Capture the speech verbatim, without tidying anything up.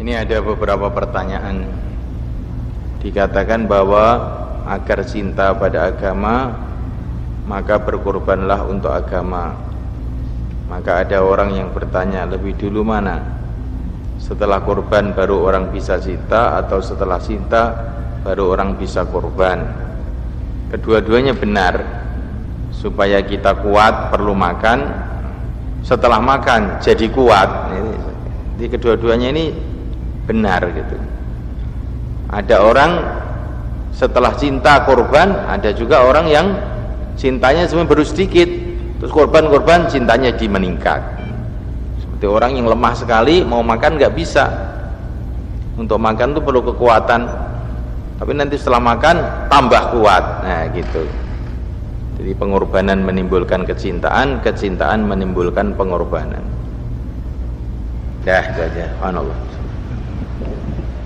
Ini ada beberapa pertanyaan. Dikatakan bahwa agar cinta pada agama maka berkorbanlah untuk agama. Maka ada orang yang bertanya, lebih dulu mana? Setelah korban baru orang bisa cinta, atau setelah cinta baru orang bisa korban? Kedua-duanya benar. Supaya kita kuat perlu makan, setelah makan jadi kuat. Jadi kedua-duanya ini benar gitu. Ada orang setelah cinta korban, ada juga orang yang cintanya cuma baru sedikit, terus korban-korban cintanya dimeningkat. Seperti orang yang lemah sekali mau makan nggak bisa. Untuk makan itu perlu kekuatan, tapi nanti setelah makan tambah kuat. Nah gitu. Jadi pengorbanan menimbulkan kecintaan, kecintaan menimbulkan pengorbanan. Dah itu aja. Subhanallah.